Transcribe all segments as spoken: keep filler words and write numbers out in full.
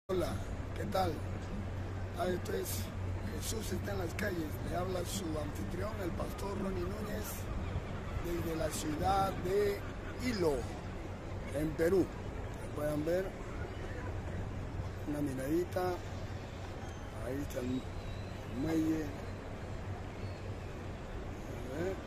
Hola, ¿qué tal? Ah, esto es Jesús está en las calles. Le habla su anfitrión, el pastor Ronnie Núñez, desde la ciudad de Hilo, en Perú. Pueden ver una miradita. Ahí está el muelle. A ver.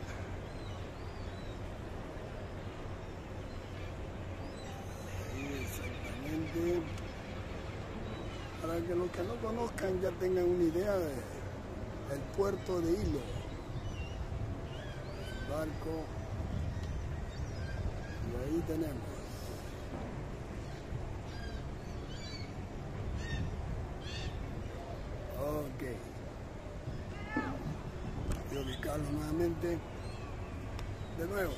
Ahí exactamente. Para que los que no conozcan ya tengan una idea del puerto de Hilo. El barco. Y ahí tenemos. Ok. Y ubicarlo nuevamente. De nuevo.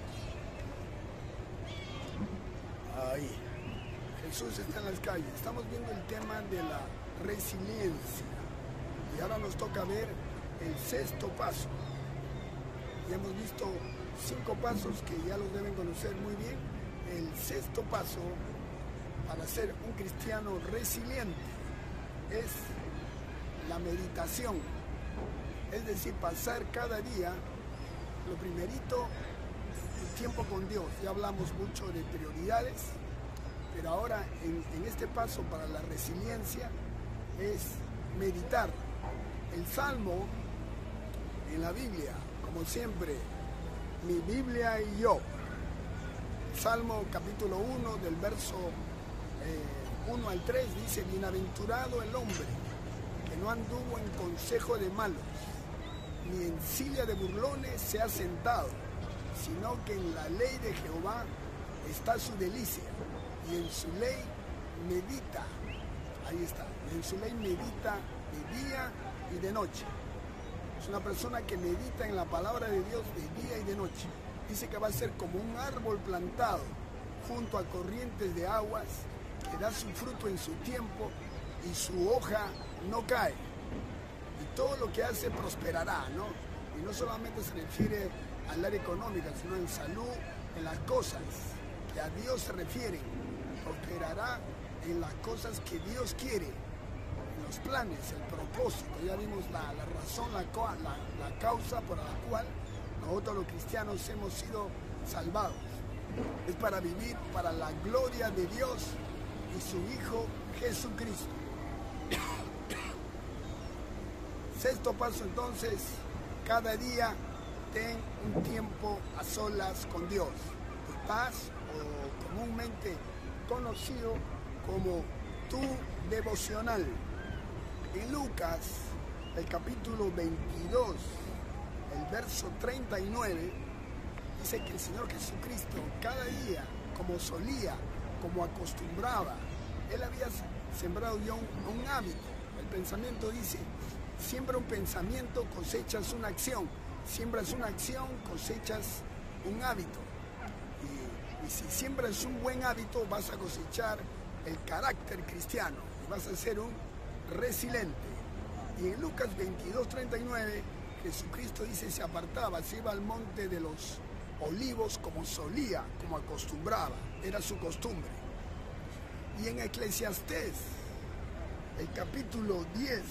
Ahí. Jesús está en las calles. Estamos viendo el tema de la resiliencia. Y ahora nos toca ver el sexto paso. Ya hemos visto cinco pasos que ya los deben conocer muy bien. El sexto paso para ser un cristiano resiliente es la meditación. Es decir, pasar cada día, lo primerito, el tiempo con Dios. Ya hablamos mucho de prioridades. Pero ahora en, en este paso para la resiliencia es meditar. El Salmo en la Biblia, como siempre, mi Biblia y yo. Salmo capítulo uno del verso eh, uno al tres dice: bienaventurado el hombre que no anduvo en consejo de malos, ni en silla de burlones se ha sentado, sino que en la ley de Jehová está su delicia. Y en su ley medita, ahí está, en su ley medita de día y de noche. Es una persona que medita en la palabra de Dios de día y de noche. Dice que va a ser como un árbol plantado junto a corrientes de aguas, que da su fruto en su tiempo y su hoja no cae. Y todo lo que hace prosperará, ¿no? Y no solamente se refiere al área económica, sino en salud, en las cosas que a Dios se refieren. Prosperará en las cosas que Dios quiere, en los planes, el propósito. Ya vimos la, la razón, la, la, la causa por la cual nosotros los cristianos hemos sido salvados. Es para vivir para la gloria de Dios y su Hijo Jesucristo. Sexto paso entonces, cada día ten un tiempo a solas con Dios. Tu paz, o comúnmente conocido como tu devocional. En Lucas, el capítulo veintidós, el verso treinta y nueve, dice que el Señor Jesucristo cada día, como solía, como acostumbraba, Él había sembrado ya un, un hábito. El pensamiento dice: siembra un pensamiento, cosechas una acción. Siembras una acción, cosechas un hábito. Y, y si siembras un buen hábito, vas a cosechar el carácter cristiano. Y vas a ser un resiliente. Y en Lucas veintidós, treinta y nueve, Jesucristo dice: se apartaba, se iba al monte de los olivos como solía, como acostumbraba. Era su costumbre. Y en Eclesiastés, el capítulo diez,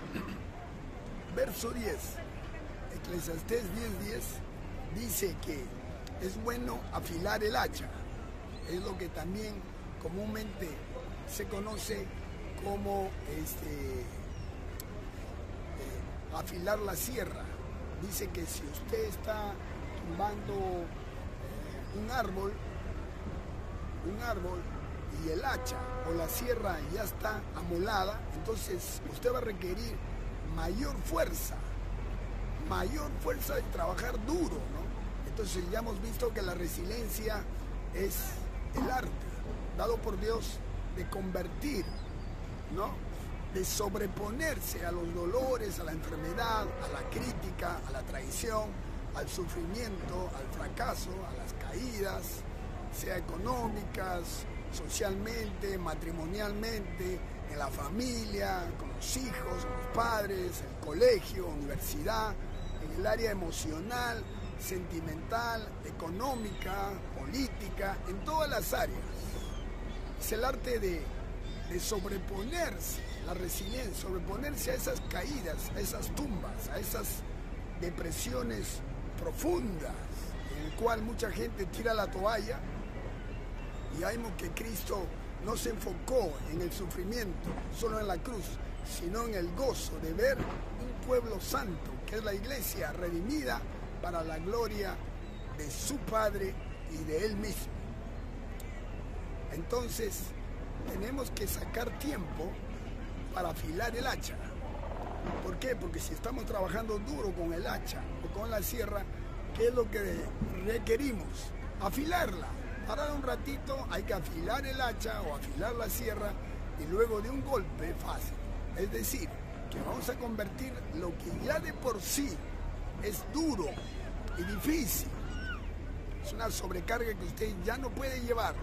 verso diez, Eclesiastés diez, diez, dice que es bueno afilar el hacha. Es lo que también comúnmente se conoce como este, eh, afilar la sierra. Dice que si usted está tumbando eh, un árbol, un árbol y el hacha o la sierra ya está amolada, entonces usted va a requerir mayor fuerza, mayor fuerza de trabajar duro, ¿no? Entonces ya hemos visto que la resiliencia es el arte dado por Dios de convertir, ¿no? De sobreponerse a los dolores, a la enfermedad, a la crítica, a la traición, al sufrimiento, al fracaso, a las caídas, sea económicas, socialmente, matrimonialmente, en la familia, con los hijos, con los padres, en el colegio, universidad, en el área emocional, sentimental, económica, política, en todas las áreas. Es el arte de de sobreponerse, la resiliencia, sobreponerse a esas caídas, a esas tumbas, a esas depresiones profundas, en el cual mucha gente tira la toalla. Y vemos que Cristo no se enfocó en el sufrimiento, solo en la cruz, sino en el gozo de ver un pueblo santo, que es la iglesia redimida para la gloria de su Padre y de Él mismo. Entonces, tenemos que sacar tiempo para afilar el hacha. ¿Por qué? Porque si estamos trabajando duro con el hacha o con la sierra, ¿qué es lo que requerimos? Afilarla. Parar un ratito, hay que afilar el hacha o afilar la sierra y luego de un golpe fácil. Es decir, que vamos a convertir lo que ya de por sí es duro y difícil. Es una sobrecarga que usted ya no puede llevar.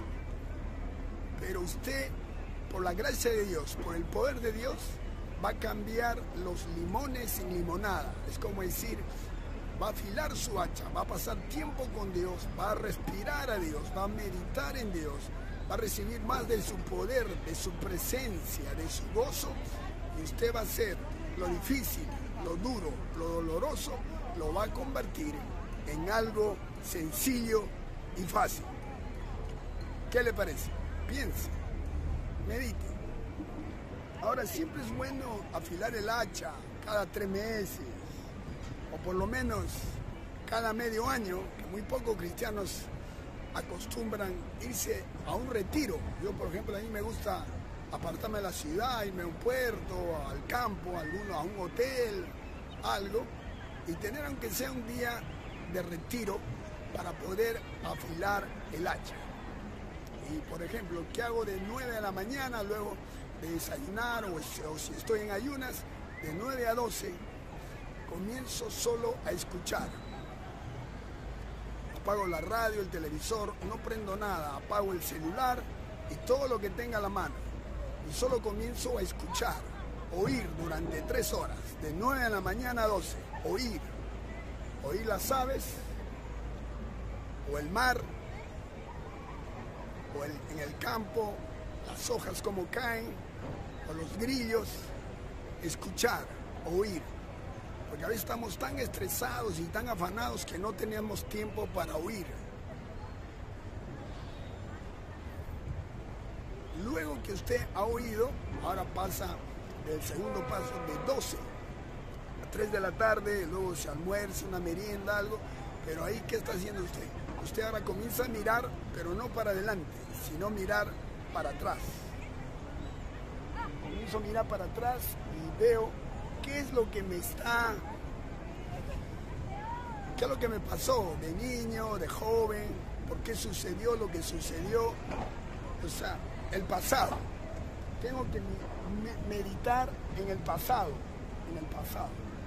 Pero usted, por la gracia de Dios, por el poder de Dios, va a cambiar los limones en limonada. Es como decir, va a afilar su hacha, va a pasar tiempo con Dios, va a respirar a Dios, va a meditar en Dios, va a recibir más de su poder, de su presencia, de su gozo, y usted va a hacer lo difícil, lo duro, lo doloroso, lo va a convertir en algo sencillo y fácil. ¿Qué le parece? Piense, medite. Ahora, siempre es bueno afilar el hacha cada tres meses, o por lo menos cada medio año, que muy pocos cristianos acostumbran irse a un retiro. Yo, por ejemplo, a mí me gusta apartarme de la ciudad, irme a un puerto, al campo, a, alguno, a un hotel, algo, y tener aunque sea un día de retiro para poder afilar el hacha. Y, por ejemplo, ¿qué hago de nueve de la mañana, luego de desayunar, o, o si estoy en ayunas, de nueve a doce, comienzo solo a escuchar? Apago la radio, el televisor, no prendo nada, apago el celular y todo lo que tenga a la mano. Y solo comienzo a escuchar, oír durante tres horas, de nueve de la mañana a doce, oír. Oír las aves, o el mar, o el, en el campo, las hojas como caen, o los grillos. Escuchar, oír. Porque a veces estamos tan estresados y tan afanados que no tenemos tiempo para oír. Luego que usted ha oído, ahora pasa del segundo paso de doce a tres de la tarde, luego se almuerza, una merienda, algo. Pero ahí, ¿qué está haciendo usted? Usted ahora comienza a mirar, pero no para adelante, sino mirar para atrás. Comienzo a mirar para atrás y veo qué es lo que me está, qué es lo que me pasó de niño, de joven, por qué sucedió lo que sucedió. O sea, el pasado. Tengo que me meditar en el pasado, en el pasado.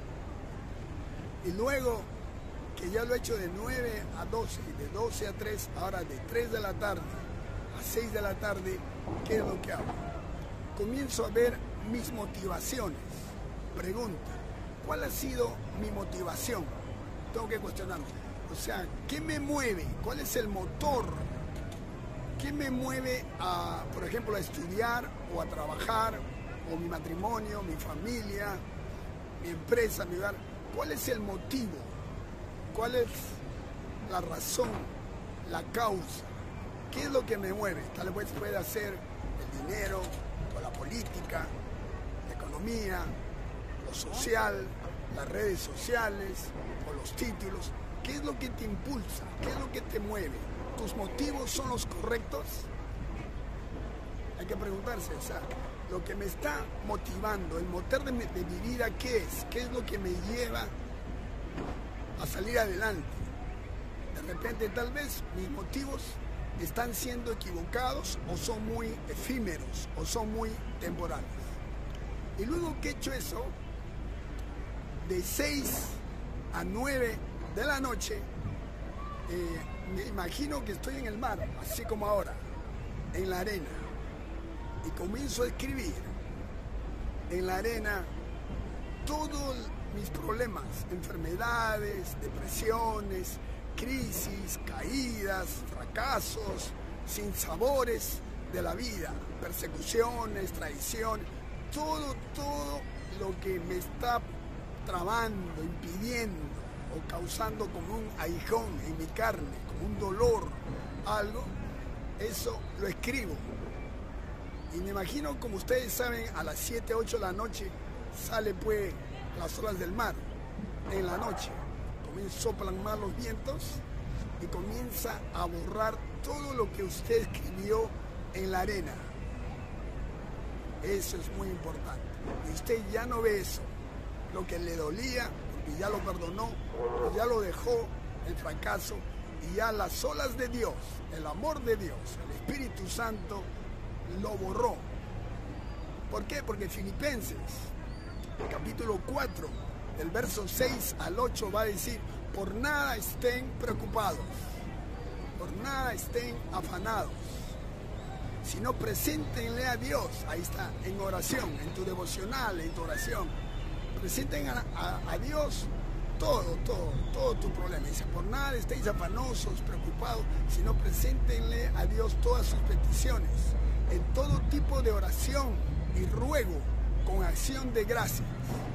Y luego que ya lo he hecho de nueve a doce, de doce a tres, ahora de tres de la tarde a seis de la tarde, ¿qué es lo que hago? Comienzo a ver mis motivaciones. Pregunta, ¿cuál ha sido mi motivación? Tengo que cuestionarme. O sea, ¿qué me mueve? ¿Cuál es el motor? ¿Qué me mueve a, por ejemplo, a estudiar o a trabajar, o mi matrimonio, mi familia, mi empresa, mi hogar? ¿Cuál es el motivo? ¿Cuál es la razón, la causa? ¿Qué es lo que me mueve? Tal vez pueda ser el dinero, o la política, la economía, lo social, las redes sociales, o los títulos. ¿Qué es lo que te impulsa? ¿Qué es lo que te mueve? ¿Tus motivos son los correctos? Hay que preguntarse, o sea, lo que me está motivando, el motor de mi, de mi vida, ¿qué es? ¿Qué es lo que me lleva a salir adelante? De repente, tal vez, mis motivos están siendo equivocados, o son muy efímeros, o son muy temporales. Y luego que he hecho eso, de seis a nueve de la noche, eh, me imagino que estoy en el mar, así como ahora, en la arena, y comienzo a escribir en la arena todos mis problemas, enfermedades, depresiones, crisis, caídas, fracasos, sinsabores, de la vida, persecuciones, traiciones, todo, todo lo que me está trabando, impidiendo o causando como un aguijón en mi carne, como un dolor, algo, eso lo escribo. Y me imagino, como ustedes saben, a las siete, ocho de la noche sale pues las olas del mar, en la noche. Comienzan, soplan más los vientos y comienza a borrar todo lo que usted escribió en la arena. Eso es muy importante. Y usted ya no ve eso, lo que le dolía, porque ya lo perdonó, ya lo dejó, el fracaso, y ya las olas de Dios, el amor de Dios, el Espíritu Santo, lo borró. ¿Por qué? Porque Filipenses, el capítulo cuatro, del verso seis al ocho, va a decir: por nada estén preocupados, por nada estén afanados, sino preséntenle a Dios. Ahí está, en oración, en tu devocional, en tu oración. Presenten a, a, a Dios todo, todo, todo tu problema. Dice: por nada estéis afanosos, preocupados, sino preséntenle a Dios todas sus peticiones, en todo tipo de oración y ruego, con acción de gracias.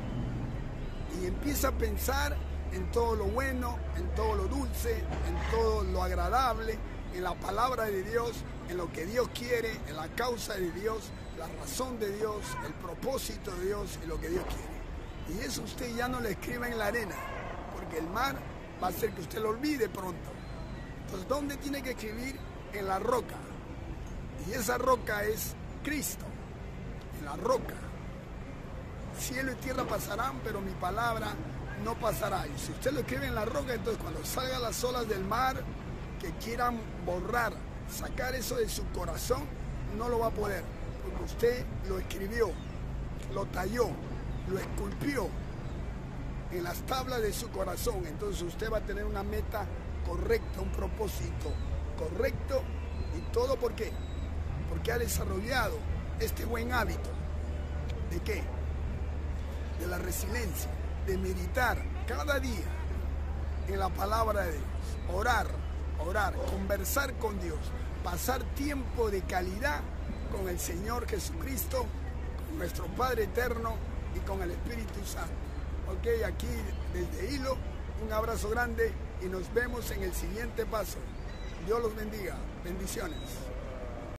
Y empieza a pensar en todo lo bueno, en todo lo dulce, en todo lo agradable, en la palabra de Dios, en lo que Dios quiere, en la causa de Dios, la razón de Dios, el propósito de Dios y lo que Dios quiere. Y eso usted ya no lo escriba en la arena, porque el mar va a hacer que usted lo olvide pronto. Entonces, ¿dónde tiene que escribir? En la roca. Y esa roca es Cristo, en la roca. Cielo y tierra pasarán, pero mi palabra no pasará. Y si usted lo escribe en la roca, entonces cuando salgan las olas del mar que quieran borrar, sacar eso de su corazón, no lo va a poder, porque usted lo escribió, lo talló, lo esculpió en las tablas de su corazón. Entonces usted va a tener una meta correcta, un propósito correcto. ¿Y todo por qué? Porque ha desarrollado este buen hábito. ¿De qué? De la resiliencia, de meditar cada día en la palabra de Dios, orar, orar, conversar con Dios, pasar tiempo de calidad con el Señor Jesucristo, con nuestro Padre Eterno y con el Espíritu Santo. Ok, aquí desde Hilo, un abrazo grande y nos vemos en el siguiente paso. Dios los bendiga. Bendiciones.